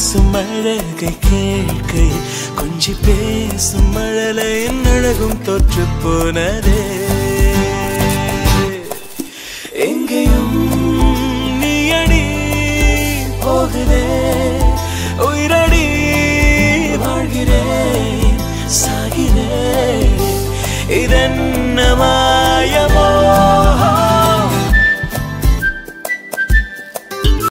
பேசும் அழகை கேட்கை கொஞ்சி பேசும் மழலையின் அழகும் தொற்று போனதே எங்கேயும் நீ அடி போகுதே உயிரடி வாழ்கிறேன் சாகிறேன் இதென்ன